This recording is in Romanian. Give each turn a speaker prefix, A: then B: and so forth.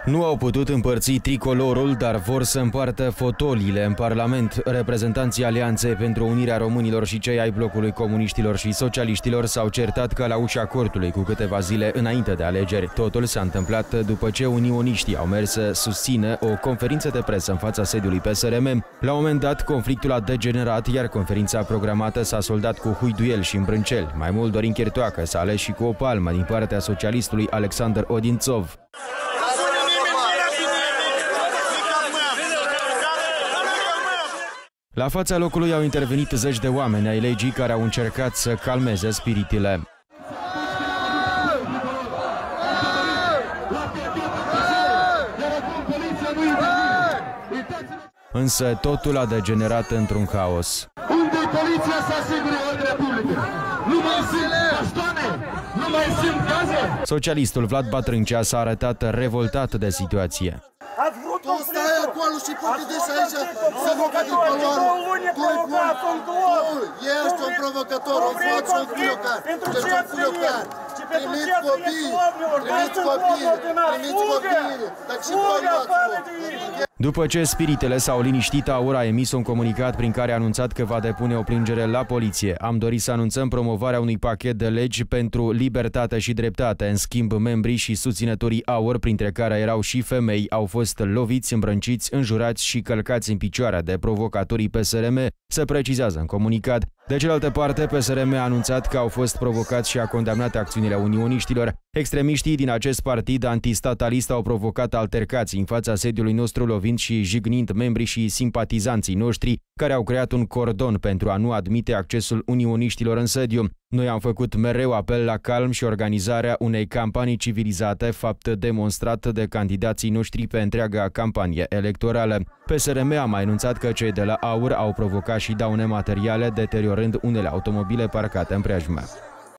A: Nu au putut împărți tricolorul, dar vor să împartă fotoliile în Parlament. Reprezentanții Alianței pentru Unirea Românilor și cei ai blocului comuniștilor și socialiștilor s-au certat ca la ușa cortului cu câteva zile înainte de alegeri. Totul s-a întâmplat după ce unioniștii au mers să susțină o conferință de presă în fața sediului PSRM. La un moment dat, conflictul a degenerat, iar conferința programată s-a soldat cu huiduiel și îmbrânceli. Mai mult, Dorin Chirtoacă s-a ales și cu o palmă din partea socialistului Alexander Odințov. La fața locului au intervenit zeci de oameni ai legii care au încercat să calmeze spiritele. Însă totul a degenerat într-un haos.
B: Unde poliția să asigure ordinea publică? Nu mai sunt bastoane, nu mai sunt gaze.
A: Socialistul Vlad Bătrâncea s-a arătat revoltat de situație.
C: Tu stai acolo și poftești aici să făcăți paloarul. Tu ești un provocator, un faci un culocar. Ești un culocar. Trimiți copii, dar ce voi luați?
A: După ce spiritele s-au liniștit, AUR a emis un comunicat prin care a anunțat că va depune o plângere la poliție. Am dorit să anunțăm promovarea unui pachet de legi pentru libertate și dreptate. În schimb, membrii și susținătorii AUR, printre care erau și femei, au fost loviți, îmbrânciți, înjurați și călcați în picioare de provocatorii PSRM, se precizează în comunicat. De cealaltă parte, PSRM a anunțat că au fost provocați și a condamnat acțiunile unioniștilor. Extremiștii din acest partid antistatalist au provocat altercații în fața sediului nostru, lovind și jignind membrii și simpatizanții noștri, care au creat un cordon pentru a nu admite accesul unioniștilor în sediu. Noi am făcut mereu apel la calm și organizarea unei campanii civilizate, fapt demonstrat de candidații noștri pe întreaga campanie electorală. PSRM a mai anunțat că cei de la AUR au provocat și daune materiale, deteriorând unele automobile parcate în preajmă.